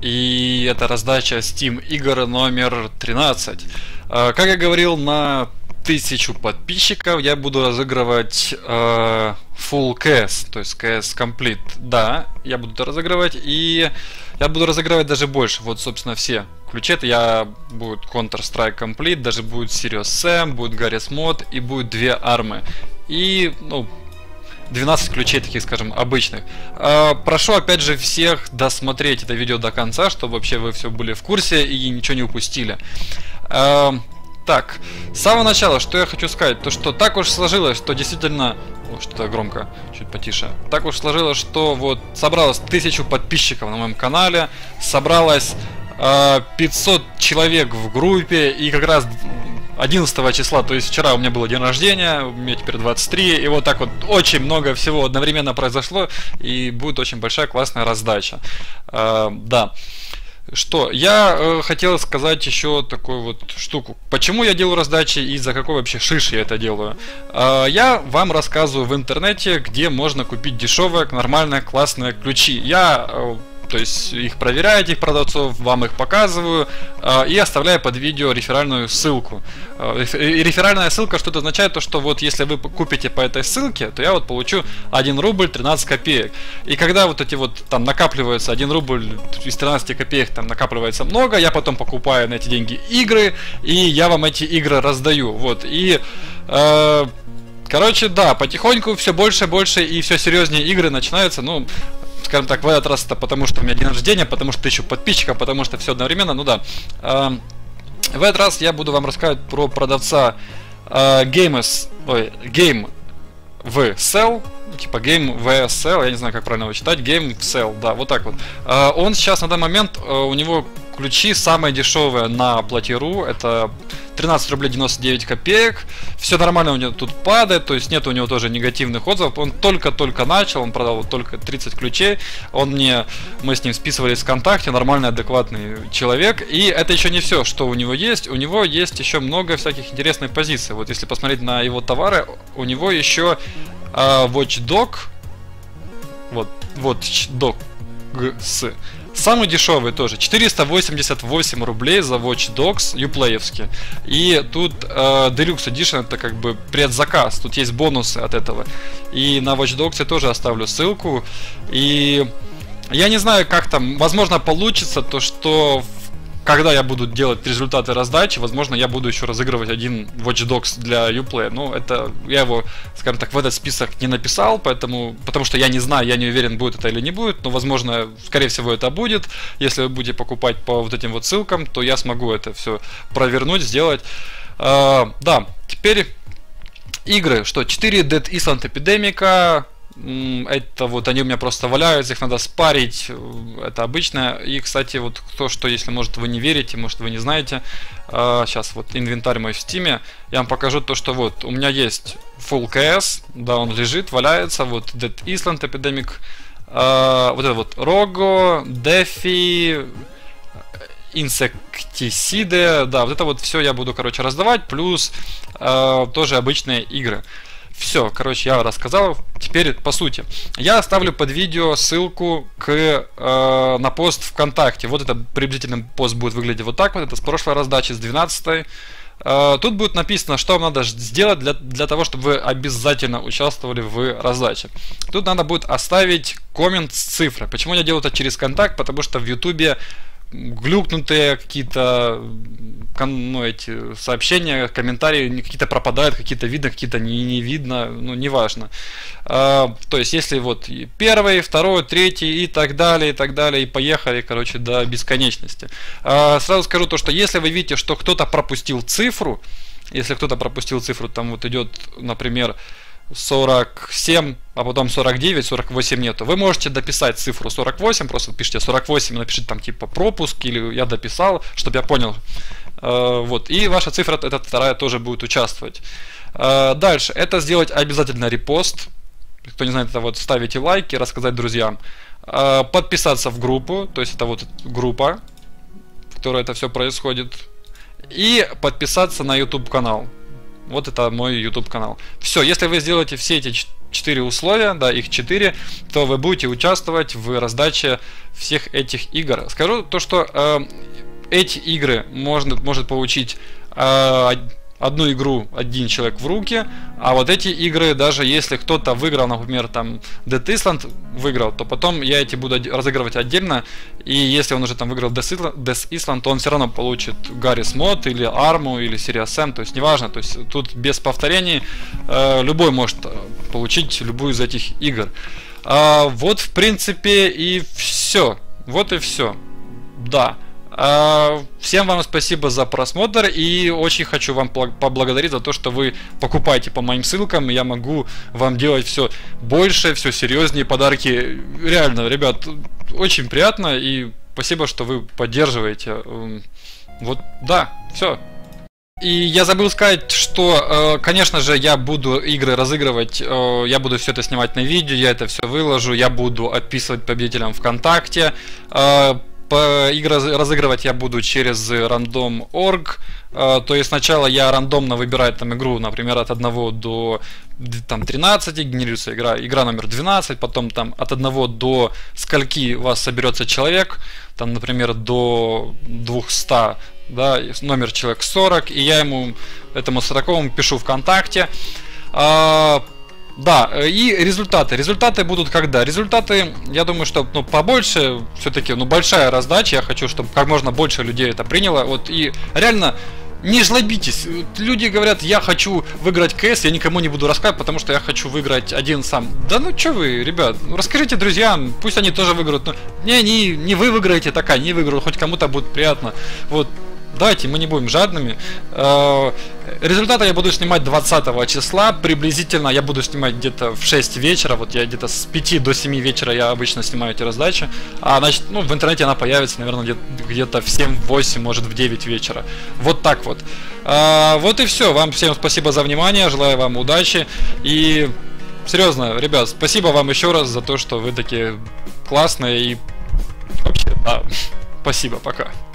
И это раздача Steam игр номер 13. Как я говорил, на 1000 подписчиков я буду разыгрывать Full CS, то есть CS Complete. Да, я буду это разыгрывать, и я буду разыгрывать даже больше. Вот, собственно, все ключи. Это будет Counter-Strike Complete, даже будет Serious Sam, будет Garry's Mod и будет 2 армы. И, 12 ключей таких, скажем, обычных. Прошу, опять же, всех досмотреть это видео до конца, чтобы вообще вы все были в курсе и ничего не упустили. Так, с самого начала, что я хочу сказать, то что так уж сложилось, что действительно... что-то громко, чуть потише. Так уж сложилось, что вот собралось 1000 подписчиков на моем канале, собралось 500 человек в группе, и как раз 11 числа, то есть вчера у меня было день рождения, у меня теперь 23, и вот так вот очень много всего одновременно произошло, и будет очень большая классная раздача. Да. Что, я хотел сказать еще такую вот штуку. Почему я делаю раздачи и за какой вообще шиш я это делаю? Я вам рассказываю в интернете, где можно купить дешевые, нормальные, классные ключи. То есть их проверяю, этих продавцов, вам их показываю и оставляю под видео реферальную ссылку. И реферальная ссылка что-то означает, то что вот если вы купите по этой ссылке, то я вот получу 1 рубль 13 копеек. И когда вот эти вот там накапливаются 1 рубль из 13 копеек, там накапливается много, я потом покупаю на эти деньги игры, и я вам эти игры раздаю. Вот, и... короче, да, потихоньку все больше и больше и все серьезнее игры начинаются, скажем так, в этот раз это потому, что у меня день рождения, потому что 1000 подписчиков, потому что все одновременно, в этот раз я буду вам рассказывать про продавца Game в Sell, типа Game в Sell, я не знаю, как правильно его читать, Game в Sell, да, вот так вот. Он сейчас на данный момент, у него ключи самые дешевые на Плати.ру, это 13 рублей 99 копеек, все нормально у него тут падает, то есть нет у него тоже негативных отзывов, он только-только начал, он продал только 30 ключей, мы с ним списывались ВКонтакте, нормальный, адекватный человек, и это еще не все, что у него есть еще много всяких интересных позиций, вот если посмотреть на его товары, у него еще Watch Dogs, самый дешевый тоже, 488 рублей за Watch Dogs юплеевский. И тут Deluxe Edition это как бы предзаказ, тут есть бонусы от этого. И на Watch Dogs я тоже оставлю ссылку. И я не знаю, как там, возможно получится то, что когда я буду делать результаты раздачи, возможно, я буду еще разыгрывать один Watch Dogs для Uplay. Это я его, скажем так, в этот список не написал, потому что я не знаю, я не уверен, будет это или не будет, но, возможно, скорее всего, это будет. Если вы будете покупать по вот этим вот ссылкам, то я смогу это все провернуть, сделать. Да, теперь игры. 4 Dead Island Epidemic. Это вот они у меня просто валяются, их надо спарить, это обычно. И, кстати, вот что если, может, вы не верите, может, вы не знаете, сейчас вот инвентарь мой в Steam, я вам покажу то, что вот у меня есть Full CS, да, он лежит, валяется, вот Dead Island Epidemic, вот это вот Rogo, Defi, Insecticide, да, вот это вот все я буду, короче, раздавать, плюс тоже обычные игры. Все, короче, я рассказал. Теперь по сути. Я оставлю под видео ссылку на пост ВКонтакте. Вот это приблизительно пост будет выглядеть вот так вот. Это с прошлой раздачи, с 12-й. Тут будет написано, что вам надо сделать для того, чтобы вы обязательно участвовали в раздаче. Тут надо будет оставить коммент с цифрой. Почему я делаю это через контакт? Потому что в Ютубе глюкнутые какие-то эти сообщения, комментарии какие-то пропадают, какие-то видно, какие-то не видно, неважно. То есть, если вот первый, второй, третий и так далее, и поехали, короче, до бесконечности. Сразу скажу то, что если вы видите, что кто-то пропустил цифру, там вот идет, например, 47, а потом 49, 48 нету. Вы можете дописать цифру 48, просто пишите 48, напишите там типа пропуск, или я дописал, чтобы я понял. Вот, и ваша цифра, эта вторая, тоже будет участвовать. Дальше, это сделать обязательно репост. Кто не знает, это вот ставите лайки, рассказать друзьям. Подписаться в группу, то есть это вот группа, в которой это все происходит. И подписаться на YouTube канал. Вот это мой YouTube канал. Все, если вы сделаете все эти 4 условия, да, их 4, то вы будете участвовать в раздаче всех этих игр. Скажу то, что эти игры может получить одну игру один человек в руки, а вот эти игры, даже если кто-то выиграл, например, там Dead Island выиграл, то потом я эти буду разыгрывать отдельно, и если он уже там выиграл Death Island, то он все равно получит Garry's Mod или Armu или Serious Sam, то есть неважно, то есть тут без повторений любой может получить любую из этих игр. Вот в принципе и все, вот и все, да. Всем вам спасибо за просмотр, и очень хочу вам поблагодарить за то, что вы покупаете по моим ссылкам. Я могу вам делать все больше, все серьезнее подарки. Реально, ребят, очень приятно, и спасибо, что вы поддерживаете. Вот, да, все. И я забыл сказать, что, конечно же, я буду игры разыгрывать, я буду все это снимать на видео, я это все выложу, я буду отписывать победителям ВКонтакте. Игры разыгрывать я буду через random.org, то есть сначала я рандомно выбираю там игру, например, от 1 до там 13, генерируется игра номер 12, потом там от 1 до скольки у вас соберется человек, там, например, до 200, да, номер человек 40, и я этому 40-му пишу ВКонтакте. Да, и результаты. Результаты будут когда? Результаты, я думаю, что побольше, все-таки, большая раздача. Я хочу, чтобы как можно больше людей это приняло. Вот, и реально, не жлобитесь. Люди говорят, я хочу выиграть КС, я никому не буду рассказывать, потому что я хочу выиграть один сам. Да ну что вы, ребят, расскажите друзьям, пусть они тоже выиграют. Не вы выиграете, так они выиграют, хоть кому-то будет приятно. Вот. Давайте, мы не будем жадными. Результаты я буду снимать 20 числа. Приблизительно я буду снимать где-то в 6 вечера. Вот я где-то с 5 до 7 вечера я обычно снимаю эти раздачи. А значит, в интернете она появится, наверное, где-то в 7-8, может в 9 вечера. Вот так вот. Вот и все. Вам всем спасибо за внимание. Желаю вам удачи. И серьезно, ребят, спасибо вам еще раз за то, что вы такие классные. И вообще, да, спасибо, пока.